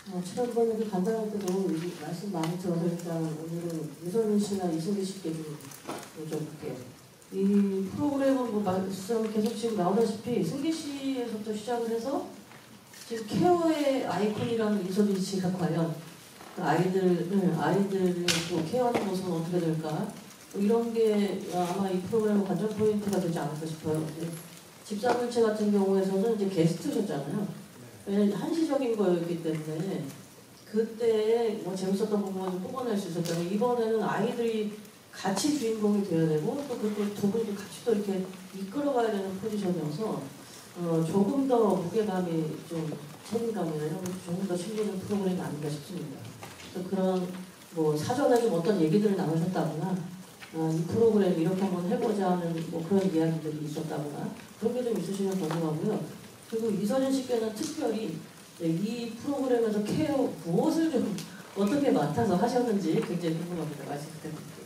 지난번에 간단할 때도 말씀 많이 들어서 일단 오늘은 유선민 씨나 이승기 씨께 좀 여쭤볼게요. 이 프로그램은 뭐 말씀 계속 지금 나오다시피 승기 씨에서부터 시작을 해서 지금 케어의 아이콘이라는 이소진 씨가 과연 아이들을 또 케어하는 모습은 어떻게 될까? 뭐 이런 게 아마 이 프로그램의 관전 포인트가 되지 않을까 싶어요. 집사물체 같은 경우에서는 이제 게스트셨잖아요. 왜냐면 한시적인 거였기 때문에 그때 뭐 재밌었던 부분을 좀 뽑아낼 수 있었잖아요. 이번에는 아이들이 같이 주인공이 되어야 되고 또 그 두 분이 같이 또 이렇게 이끌어가야 되는 포지션이어서 조금 더 무게감이 좀 책임감이나 이런 조금 더 실리는 프로그램이 아닌가 싶습니다. 그래서 그런 뭐 사전에 좀 어떤 얘기들을 나누셨다거나 이 프로그램 이렇게 한번 해보자 하는 뭐 그런 이야기들이 있었다거나 그런 게 좀 있으시면 궁금하고요. 그리고 이서진 씨께는 특별히 이 프로그램에서 케어 무엇을 좀 어떻게 맡아서 하셨는지 굉장히 궁금합니다. 말씀 부탁드릴게요.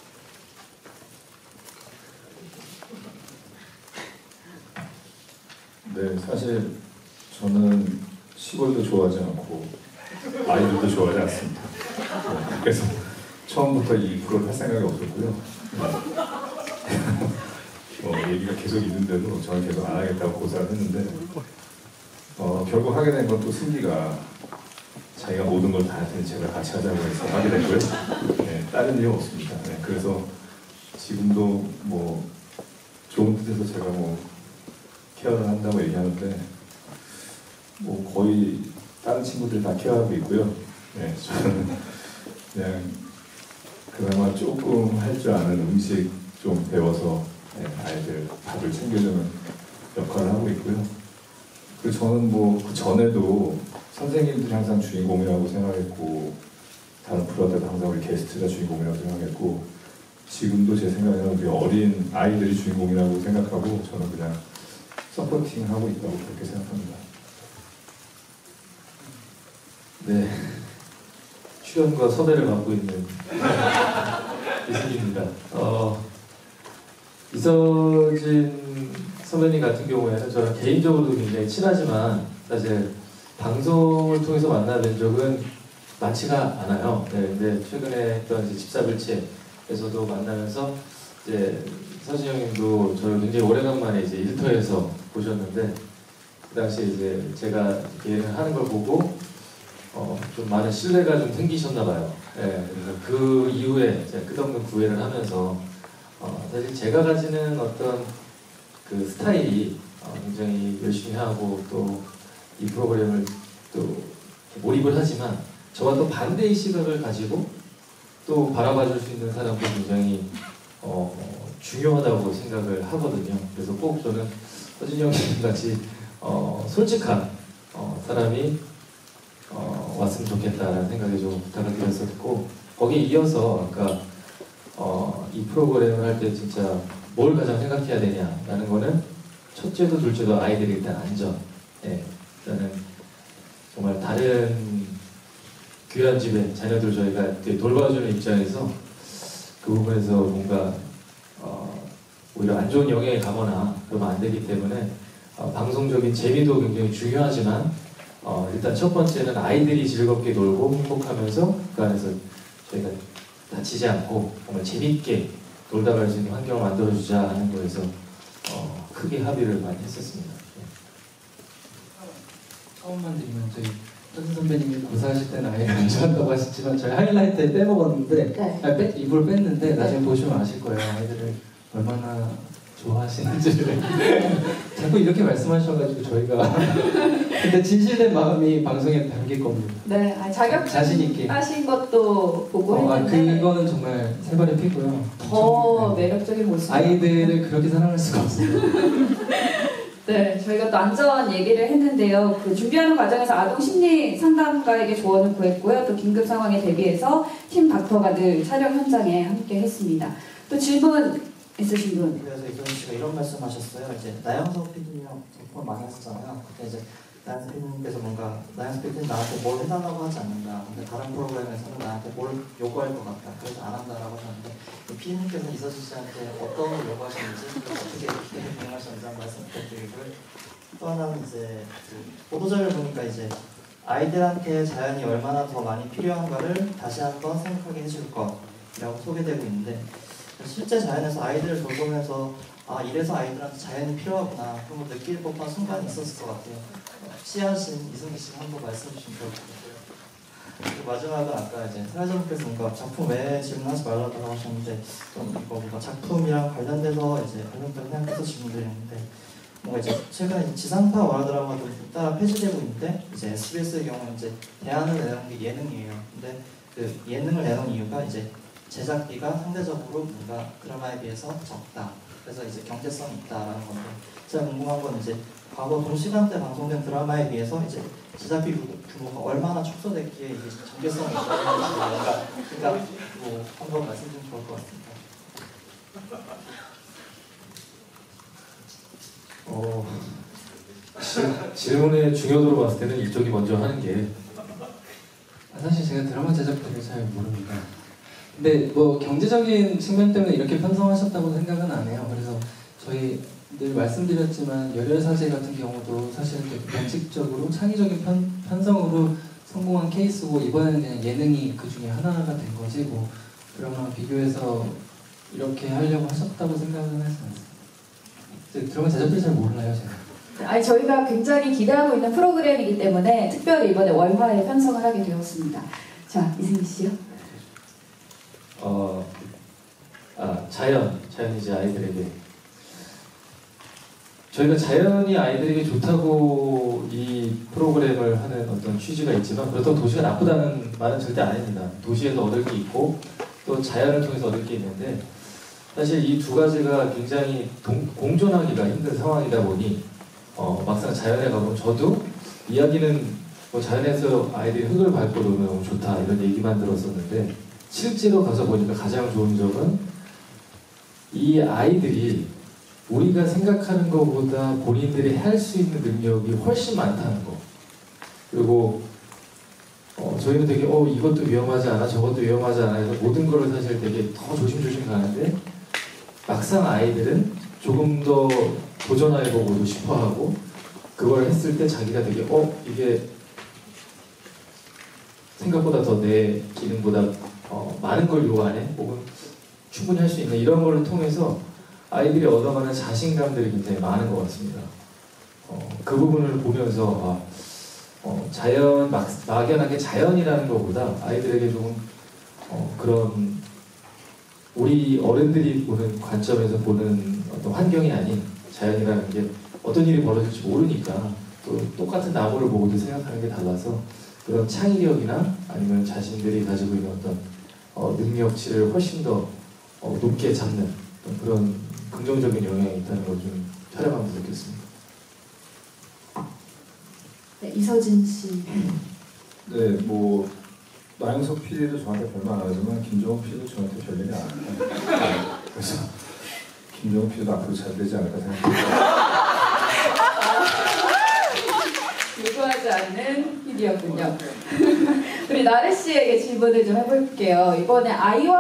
네, 사실 저는 시골도 좋아하지 않고 아이들도 좋아하지 않습니다. 네, 그래서 처음부터 이 프로를 할 생각이 없었고요. 얘기가 계속 있는데도 저는 계속 안 하겠다고 고사를 했는데 결국 하게 된 건 또 승기가 자기가 모든 걸 다 할 테니 제가 같이 하자고 해서 하게 됐고요. 네, 다른 이유 없습니다. 네, 그래서 지금도 뭐 좋은 뜻에서 제가 뭐 케어를 한다고 얘기하는데 뭐 거의 다른 친구들 다 케어하고 있고요. 네, 저는 그냥 그나마 조금 할 줄 아는 음식 좀 배워서 아이들 밥을 챙겨주는 역할을 하고 있고요. 그리고 저는 뭐 그 전에도 선생님들이 항상 주인공이라고 생각했고 다른 프로들도 항상 우리 게스트가 주인공이라고 생각했고 지금도 제 생각에는 우리 어린 아이들이 주인공이라고 생각하고 저는 그냥 서포팅을 하고 있다고 그렇게 생각합니다. 네, 출연과 섭외를 맡고 있는 이승기입니다. 이서진 선배님 같은 경우에는 저는 개인적으로도 굉장히 친하지만 사실 방송을 통해서 만나뵌 적은 많지가 않아요. 네, 근데 최근에 했던 이제 집사불체에서도 만나면서 이제 서진 형님도 저를 굉장히 오래간만에 이제 일터에서 보셨는데 그 당시에 이제 제가 예능을 하는 걸 보고 좀 많은 신뢰가 좀 생기셨나 봐요. 네, 그래서 그 이후에 제가 끝없는 구애를 하면서 사실 제가 가지는 어떤 그 스타일이 굉장히 열심히 하고 또 이 프로그램을 또 몰입을 하지만 저와 또 반대의 시각을 가지고 또 바라봐 줄 수 있는 사람도 굉장히 중요하다고 생각을 하거든요. 그래서 꼭 저는 서진 형님 같이 솔직한 사람이 왔으면 좋겠다라는 생각에 좀 부탁을 드렸었고 거기에 이어서 아까 이 프로그램을 할 때 진짜 뭘 가장 생각해야 되냐라는 거는 첫째도 둘째도 아이들이 일단 안전. 네, 일단은 정말 다른 귀한 집에 자녀들 저희가 돌봐주는 입장에서 그 부분에서 뭔가 오히려 안 좋은 영향이 가거나 그러면 안 되기 때문에 방송적인 재미도 굉장히 중요하지만 일단 첫 번째는 아이들이 즐겁게 놀고 행복하면서 그 안에서 저희가 다치지 않고 정말 재미있게 놀다 갈 수 있는 환경을 만들어주자 하는 거에서 크게 합의를 많이 했었습니다. 처음만 드리면 저희 서진 선배님이 고사하실 때는 아예 안 좋아한다고 하셨지만 저희 하이라이트에 빼먹었는데 네. 일부러 뺐는데 나중에 보시면 아실 거예요. 아이들을 얼마나 좋아하시는지를 자꾸 이렇게 말씀하셔가지고 저희가 근데 진실된 마음이 방송에 담길 겁니다. 네, 자신 있게 자격증 따신 것도 보고 했는데 그거는 정말 세 발의 피고요. 더 매력적인 모습. 아이들을 그렇게 사랑할 수가 없어요. 네, 저희가 또 안전 얘기를 했는데요. 그 준비하는 과정에서 아동 심리 상담가에게 조언을 구했고요. 또 긴급 상황에 대비해서 팀 닥터가 늘 촬영 현장에 함께 했습니다. 또 질문 있으신 분? 그래서 이경희 씨가 이런 말씀하셨어요. 이제 나영석 PD님이랑 접근 많이 했었잖아요. 그때 이제 나영석 PD님께서 뭔가 나영석 PD님 나한테 뭘 해달라고 하지 않는다. 근데 다른 프로그램에서는 나한테 뭘 요구할 것 같다. 그래서 안 한다라고 하셨는데 PD님께서 이서진 씨한테 어떤 걸 요구하셨는지 어떻게 대응하셨는지 한 말씀 부탁드리고요. 또 하나는 이제 그 보도자를 보니까 이제 아이들한테 자연이 얼마나 더 많이 필요한가를 다시 한번 생각하게 해줄 것이라고 소개되고 있는데 실제 자연에서 아이들을 돌보면서 아 이래서 아이들한테 자연이 필요하구나 그런 걸 느낄 법한 순간이 있었을 것 같아요. 취하신 이승기 씨가 한번 말씀해 주시면 좋을 것 같고요. 그리고 마지막은 아까 이제 사회자분께서 뭔가 작품 외에 질문하지 말라고 하셨는데 좀 이거 뭔가 작품이랑 관련돼서 이제 관련된 생각해서 질문드렸는데 뭔가 이제 최근에 이제 지상파 월드라마가 좀 따라 폐지되고 있는데 이제 SBS의 경우는 이제 대안을 내놓은 게 예능이에요. 근데 그 예능을 내놓은 이유가 이제 제작비가 상대적으로 뭔가 드라마에 비해서 적다. 그래서 이제 경제성이 있다라는 건데 제가 궁금한 건 이제 과거 동시간대 방송된 드라마에 비해서 이제 제작비 규모가 얼마나 축소됐기에 이게 경제성이 있다는 건지 그러니까 뭐 한번 말씀 좀 좋을 것 같습니다. 질문의 중요도로 봤을 때는 이쪽이 먼저 하는 게 사실 제가 드라마 제작비를 잘 모릅니다. 근데 뭐 경제적인 측면 때문에 이렇게 편성하셨다고 생각은 안 해요. 그래서 저희 늘 말씀드렸지만 열혈사제 같은 경우도 사실은 되게 변칙적으로 창의적인 편성으로 성공한 케이스고 이번에는 그냥 예능이 그 중에 하나가 된 거지 뭐 드라마랑 비교해서 이렇게 하려고 하셨다고 생각은 하지 않습니다. 드라마 제작비를 잘 몰라요 제가. 아니 저희가 굉장히 기대하고 있는 프로그램이기 때문에 특별히 이번에 월화에 편성을 하게 되었습니다. 자 이승기 씨요. 자연이 이제 아이들에게 저희가 자연이 아이들에게 좋다고 이 프로그램을 하는 어떤 취지가 있지만 그렇다고 도시가 나쁘다는 말은 절대 아닙니다. 도시에서 얻을 게 있고 또 자연을 통해서 얻을 게 있는데 사실 이 두 가지가 굉장히 공존하기가 힘든 상황이다 보니 막상 자연에 가보면 저도 이야기는 뭐 자연에서 아이들이 흙을 밟고 놀면 너무 좋다 이런 얘기만 들었었는데 실제로 가서 보니까 가장 좋은 점은 이 아이들이 우리가 생각하는 것보다 본인들이 할 수 있는 능력이 훨씬 많다는 거. 그리고 저희는 되게 이것도 위험하지 않아 저것도 위험하지 않아 해서 모든 거를 사실 되게 더 조심조심 가는데 막상 아이들은 조금 더 도전해보고도 싶어하고 그걸 했을 때 자기가 되게 이게 생각보다 더 내 기능보다 많은 걸 요구하네 혹은 충분히 할 수 있는 이런 거를 통해서 아이들이 얻어가는 자신감들이 굉장히 많은 것 같습니다. 그 부분을 보면서 자연 막연하게 자연이라는 것보다 아이들에게 조금 그런 우리 어른들이 보는 관점에서 보는 어떤 환경이 아닌 자연이라는 게 어떤 일이 벌어질지 모르니까 또 똑같은 나무를 보고도 생각하는 게 달라서 그런 창의력이나 아니면 자신들이 가지고 있는 어떤 능력치를 훨씬 더 높게 잡는 그런 긍정적인 영향이 있다는 걸 좀 촬영하면서 느꼈습니다. 네, 이서진 씨. 네, 뭐 나영석 PD도 저한테 별말 안 하지만 김정은 PD도 저한테 별일이 안 해요. 그래서 김정은 PD도 앞으로 잘 되지 않을까 생각합니다. 요구하지 않는 PD였군요. 우리 나래 씨에게 질문을 좀 해볼게요. 이번에 아이와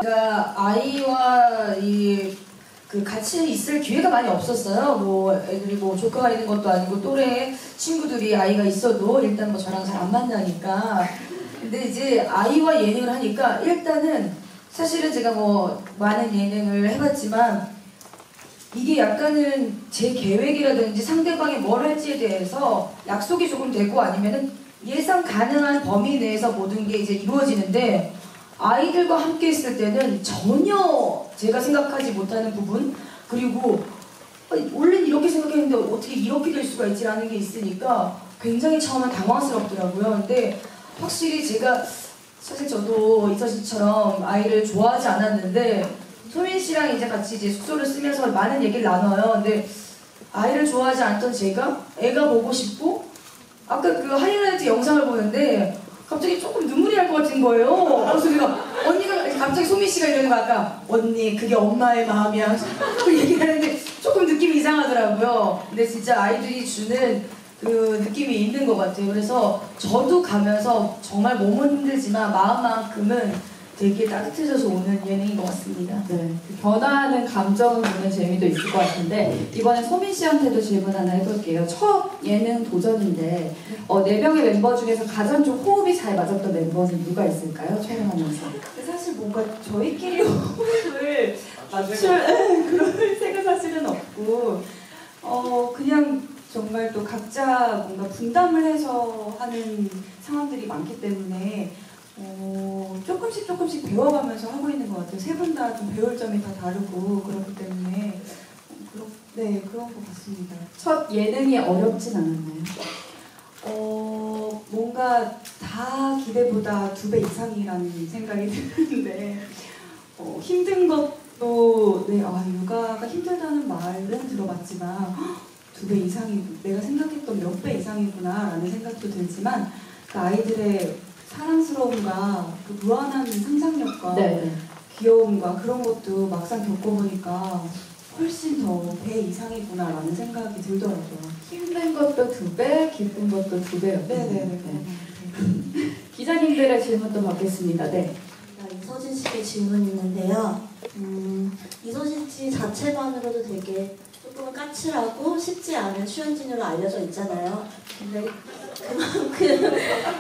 그 같이 있을 기회가 많이 없었어요. 뭐 애들이 뭐 조카가 있는 것도 아니고 또래 친구들이 아이가 있어도 일단 뭐 저랑 잘 안 만나니까. 근데 이제 아이와 예능을 하니까 일단은 사실은 제가 뭐 많은 예능을 해봤지만 이게 약간은 제 계획이라든지 상대방이 뭘 할지에 대해서 약속이 조금 되고 아니면은 예상 가능한 범위 내에서 모든 게 이제 이루어지는데 아이들과 함께 있을 때는 전혀 제가 생각하지 못하는 부분 그리고 원래는 이렇게 생각했는데 어떻게 이렇게 될 수가 있지라는 게 있으니까 굉장히 처음엔 당황스럽더라고요. 근데 확실히 제가 사실 저도 이서진 씨처럼 아이를 좋아하지 않았는데 소민 씨랑 이제 같이 이제 숙소를 쓰면서 많은 얘기를 나눠요. 근데 아이를 좋아하지 않던 제가 애가 보고 싶고 아까 그 하이라이트 영상을 보는데 갑자기 조금 눈물이 날 것 같은 거예요. 그래서 제가 언니가 갑자기 소민 씨가 이러는 거 아까 언니 그게 엄마의 마음이야 그 얘기를 하는데 조금 느낌이 이상하더라고요. 근데 진짜 아이들이 주는 그 느낌이 있는 것 같아요. 그래서 저도 가면서 정말 몸은 힘들지만 마음만큼은 되게 따뜻해져서 오는 예능인 것 같습니다. 네. 변화하는 감정을 보는 재미도 있을 것 같은데 이번엔 소민 씨한테도 질문 하나 해볼게요. 첫 예능 도전인데 4명의 멤버 중에서 가장 좀 호흡이 잘 맞았던 멤버는 누가 있을까요? 촬영하면서. 사실 뭔가 저희끼리 호흡을 맞출 그럴 새가 사실은 없고 그냥 정말 또 각자 뭔가 분담을 해서 하는 상황들이 많기 때문에 조금씩 배워가면서 하고 있는 것 같아요. 세 분 다 좀 배울 점이 다 다르고 그렇기 때문에 그런 것 같습니다. 첫 예능이 어렵진 않았나요? 뭔가 다 기대보다 2배 이상이라는 생각이 드는데 힘든 것도 육아가 힘들다는 말은 들어봤지만 2배 이상이고 내가 생각했던 몇 배 이상이구나 라는 생각도 들지만 그 아이들의 사랑스러움과 그 무한한 상상력과 네. 귀여움과 그런 것도 막상 겪어보니까 훨씬 더 배 이상이구나 라는 생각이 들더라고요. 힘든 것도 2배, 기쁜 것도 2배였어요. 네네네. 기자님들의 질문도 받겠습니다. 네. 이서진 씨의 질문이 있는데요. 이서진 씨 자체만으로도 되게 조금 까칠하고 쉽지 않은 출연진으로 알려져 있잖아요. 근데 그만큼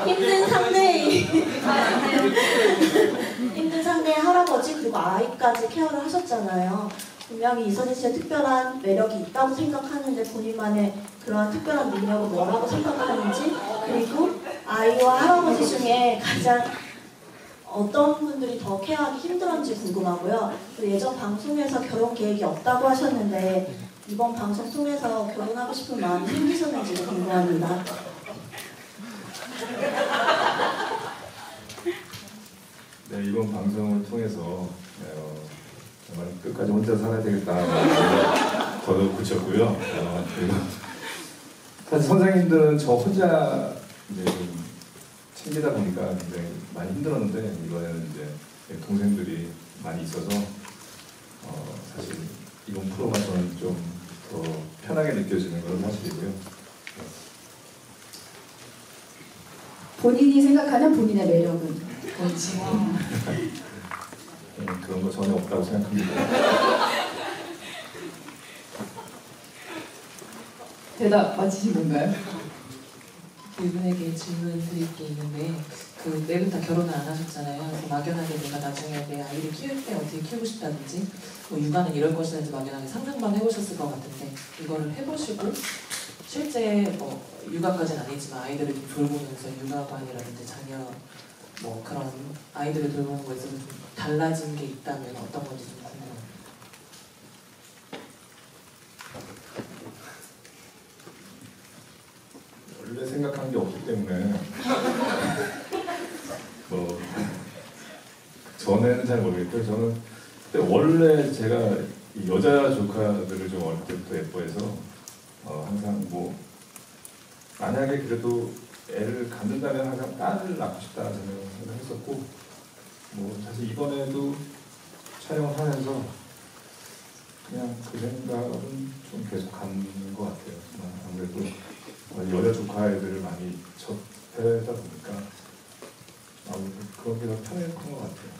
힘든 상대의 할아버지 그리고 아이까지 케어를 하셨잖아요. 분명히 이서진 씨의 특별한 매력이 있다고 생각하는데 본인만의 그런 특별한 능력은 뭐라고 생각하는지 그리고 아이와 할아버지 중에 가장 어떤 분들이 더 케어하기 힘들었는지 궁금하고요. 그리고 예전 방송에서 결혼 계획이 없다고 하셨는데 이번 방송 통해서 결혼하고 싶은 마음이 생기셨는지도 궁금합니다. 네, 이번 방송을 통해서 정말 끝까지 혼자 살아야 되겠다 더더욱 굳혔고요. 그리고 사실 선생님들은 저 혼자 이제 좀 챙기다 보니까 굉장히 많이 힘들었는데 이번에는 이제 동생들이 많이 있어서 사실 이번 프로가 저는 좀 더 편하게 느껴지는 건 사실이고요. 본인이 생각하는 본인의 매력은 뭔지. 그런 거 전혀 없다고 생각합니다. 대답 맞히신 건가요? 이분에게 질문 드릴 게 있는데 네 분 다 결혼을 안 하셨잖아요. 그래서 막연하게 내가 나중에 내 아이를 키울 때 어떻게 키우고 싶다든지 육아는 이럴 것이라든지 막연하게 상상만 해보셨을 것 같은데 이거를 해보시고 실제 육아까지는 아니지만 아이들을 좀 돌보면서 육아관이라든지 자녀 그런 아이들을 돌보는 거에 있어서 좀 달라진 게 있다면 어떤 건지 좀 궁금해요. 원래 생각한 게 없기 때문에 전에는 잘 모르겠고요. 저는 근데 원래 제가 이 여자 조카들을 좀 어릴 때부터 예뻐해서 항상 만약에 그래도 애를 갖는다면 항상 딸을 낳고 싶다는 생각을 했었고 사실 이번에도 촬영을 하면서 그냥 그 생각은 좀 계속 가는 것 같아요. 아무래도 여자 조카 애들을 많이 접하다 보니까 그런 게 더 편했던 것 같아요.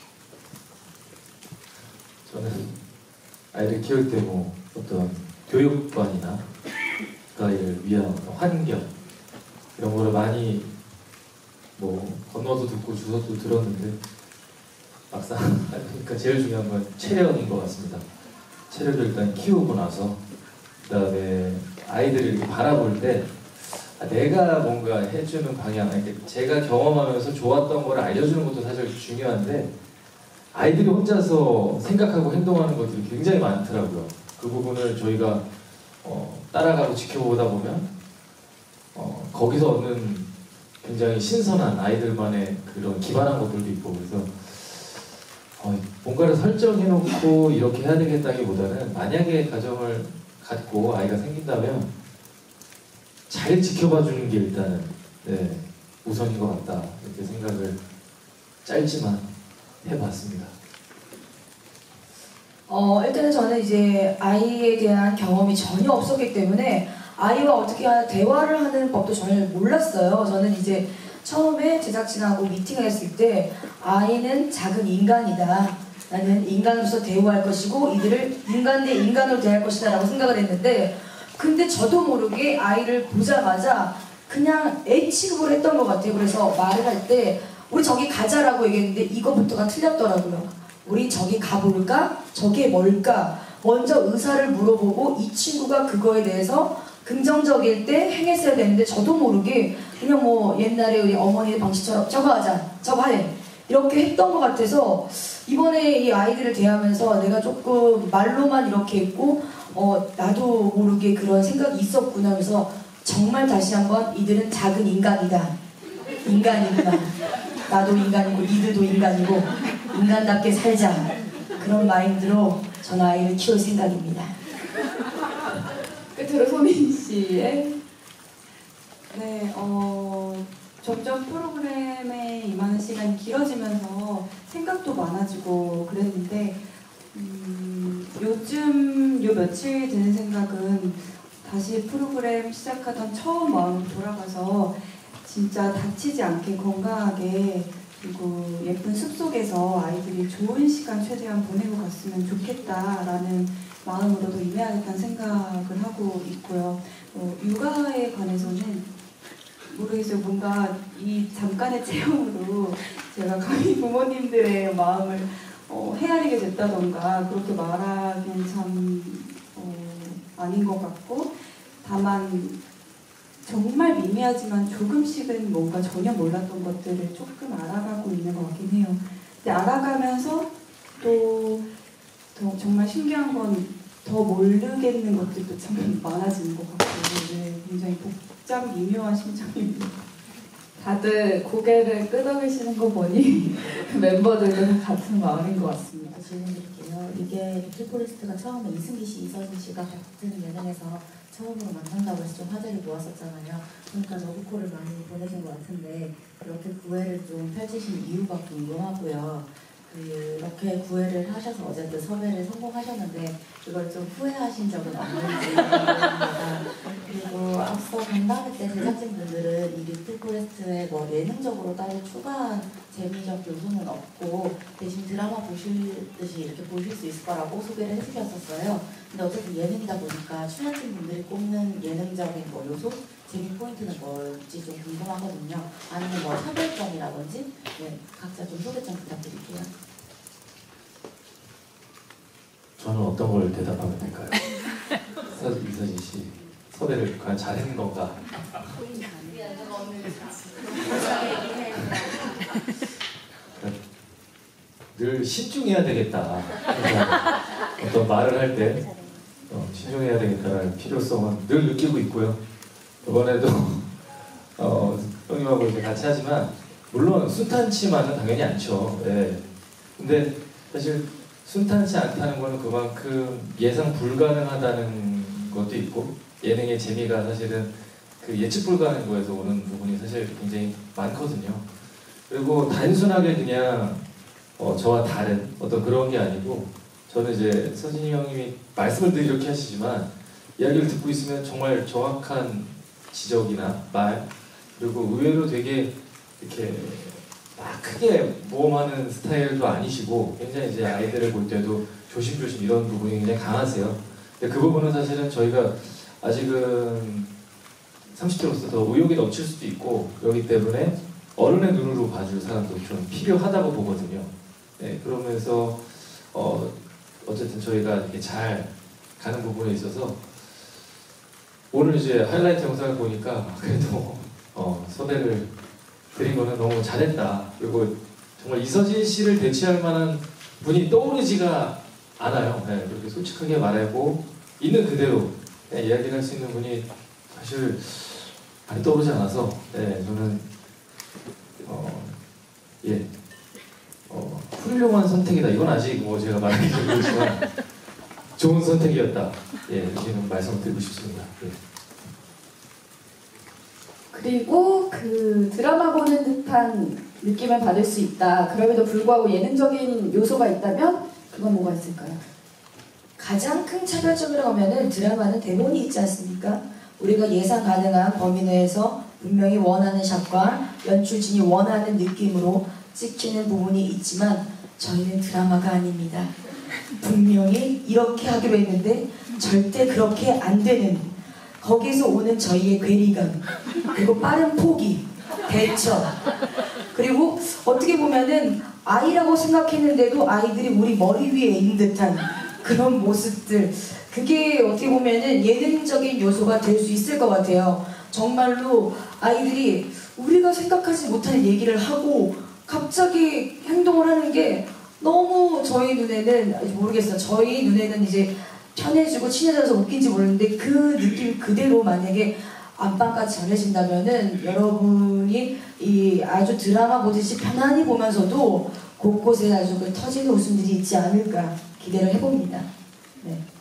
저는 아이를 키울 때 어떤 교육관이나 그 아이를 위한 어떤 환경 이런 거를 많이 건너도 듣고 주워도 들었는데 막상 그러니까 제일 중요한 건 체력인 것 같습니다. 체력을 일단 키우고 나서 그다음에 아이들을 이렇게 바라볼 때 내가 뭔가 해주는 방향, 제가 경험하면서 좋았던 걸 알려주는 것도 사실 중요한데 아이들이 혼자서 생각하고 행동하는 것들이 굉장히 많더라고요. 그 부분을 저희가 따라가고 지켜보다 보면 거기서 얻는 굉장히 신선한 아이들만의 그런 기반한 것들도 있고 그래서 뭔가를 설정해놓고 이렇게 해야 되겠다기보다는 만약에 가정을 갖고 아이가 생긴다면 잘 지켜봐 주는 게 일단은 우선인 것 같다 이렇게 생각을 짧지만 해봤습니다. 일단은 저는 이제 아이에 대한 경험이 전혀 없었기 때문에 아이와 어떻게 대화를 하는 법도 전혀 몰랐어요. 저는 이제 처음에 제작진하고 미팅을 했을 때 아이는 작은 인간이다. 나는 인간으로서 대우할 것이고 이들을 인간 대 인간으로 대할 것이다 라고 생각을 했는데 근데 저도 모르게 아이를 보자마자 그냥 애 취급을 했던 것 같아요. 그래서 말을 할 때 우리 저기 가자라고 얘기했는데 이거부터가 틀렸더라고요. 우리 저기 가볼까? 저게 뭘까? 먼저 의사를 물어보고 이 친구가 그거에 대해서 긍정적일 때 행했어야 되는데 저도 모르게 그냥 뭐 옛날에 우리 어머니의 방식처럼 저거 하자, 저거 해 이렇게 했던 것 같아서 이번에 이 아이들을 대하면서 내가 조금 말로만 이렇게 했고 나도 모르게 그런 생각이 있었구나 하면서 정말 다시 한번 이들은 작은 인간이다. 인간이구나. 나도 인간이고 이들도 인간이고 인간답게 살자. 그런 마인드로 전 아이를 키울 생각입니다. 끝으로 소민 씨의 네, 점점 프로그램에 임하는 시간이 길어지면서 생각도 많아지고 그랬는데 요즘 요 며칠 드는 생각은 다시 프로그램 시작하던 처음 마음으로 돌아가서 진짜 다치지 않게 건강하게 그리고 예쁜 숲속에서 아이들이 좋은 시간 최대한 보내고 갔으면 좋겠다라는 마음으로 더 임해야겠다는 생각을 하고 있고요. 육아에 관해서는 모르겠어요. 뭔가 이 잠깐의 체험으로 제가 감히 부모님들의 마음을 헤아리게 됐다던가 그렇게 말하기엔 참 아닌 것 같고 다만 정말 미미하지만 조금씩은 뭔가 전혀 몰랐던 것들을 조금 알아가고 있는 것 같긴 해요. 근데 알아가면서 또 정말 신기한 건 더 모르겠는 것들도 참 많아지는 것 같고 굉장히 복잡 미묘한 심정입니다. 다들 고개를 끄덕이시는 거 보니 멤버들도 같은 마음인 것 같습니다. 질문드릴게요. 이게 빅포레스트가 처음에 이승기 씨, 이서진 씨가 같은 예능에서 처음으로 만난다고 해서 좀 화제를 모았었잖아요. 그러니까 러브콜을 많이 보내신 것 같은데 이렇게 구애를 좀 펼치신 이유가 궁금하고요. 그렇게 구애를 하셔서 어쨌든 섭외를 성공하셨는데 이걸 좀 후회하신 적은 없는지 궁금합니다. 그리고 앞서 간담회 때 제작진분들은 이 빅포레스트에 뭐 예능적으로 따로 추가한 재미적 요소는 없고 대신 드라마 보시듯이 이렇게 보실 수 있을 거라고 소개를 해주셨었어요. 근데 어쨌든 예능이다 보니까 출연진분들이 꼽는 예능적인 뭐 요소? 재미 포인트는 뭘지 좀 궁금하거든요. 아니면 뭐 차별점이라든지 각자 좀 소개 좀 부탁드릴게요. 저는 어떤 걸 대답하면 될까요? 이서진 씨 섭외를 과연 잘했는 건가? 늘 신중해야 되겠다. 어떤 말을 할 때 신중해야 되겠다는 필요성은 늘 느끼고 있고요. 이번에도 형님하고 이제 같이 하지만 물론 순탄치만은 당연히 않죠. 네. 근데 사실 순탄치 않다는 거는 그만큼 예상 불가능하다는 것도 있고 예능의 재미가 사실은 그 예측 불가능한 거에서 오는 부분이 사실 굉장히 많거든요. 그리고 단순하게 그냥 저와 다른 어떤 그런 게 아니고 저는 이제 서진이 형님이 말씀을 늘 이렇게 하시지만 이야기를 듣고 있으면 정말 정확한 지적이나 말 그리고 의외로 되게 이렇게 막 크게 모험하는 스타일도 아니시고 굉장히 이제 아이들을 볼 때도 조심조심 이런 부분이 굉장히 강하세요. 근데 그 부분은 사실은 저희가 아직은 30대로서 더 의욕이 넘칠 수도 있고 그렇기 때문에 어른의 눈으로 봐줄 사람도 좀 필요하다고 보거든요. 네, 그러면서 어쨌든 저희가 이렇게 잘 가는 부분에 있어서 오늘 이제 하이라이트 영상을 보니까 그래도 섭외를 드린 거는 너무 잘했다. 그리고 정말 이서진 씨를 대체할 만한 분이 떠오르지가 않아요. 네, 그렇게 솔직하게 말하고 있는 그대로 이야기를 할 수 있는 분이 사실 많이 떠오르지 않아서 저는 훌륭한 선택이다. 이건 아직 뭐 제가 말하기 좀 그렇지만 좋은 선택이었다. 이렇게는 말씀드리고 싶습니다. 그리고 그 드라마 보는 듯한 느낌을 받을 수 있다. 그럼에도 불구하고 예능적인 요소가 있다면 그건 뭐가 있을까요? 가장 큰 차별점이라고 하면은 드라마는 대본이 있지 않습니까? 우리가 예상 가능한 범위 내에서 분명히 원하는 샷과 연출진이 원하는 느낌으로 찍히는 부분이 있지만 저희는 드라마가 아닙니다. 분명히 이렇게 하기로 했는데 절대 그렇게 안 되는, 거기서 오는 저희의 괴리감, 그리고 빠른 포기, 대처, 그리고 어떻게 보면은 아이라고 생각했는데도 아이들이 우리 머리 위에 있는 듯한 그런 모습들, 그게 어떻게 보면은 예능적인 요소가 될 수 있을 것 같아요. 정말로 아이들이 우리가 생각하지 못할 얘기를 하고 갑자기 행동을 하는 게 너무 저희 눈에는 모르겠어요. 저희 눈에는 이제 편해지고 친해져서 웃긴지 모르는데 그 느낌 그대로 만약에 안방까지 전해진다면은 여러분이 이 아주 드라마 보듯이 편안히 보면서도 곳곳에 아주 그 터지는 웃음들이 있지 않을까 기대를 해봅니다. 네.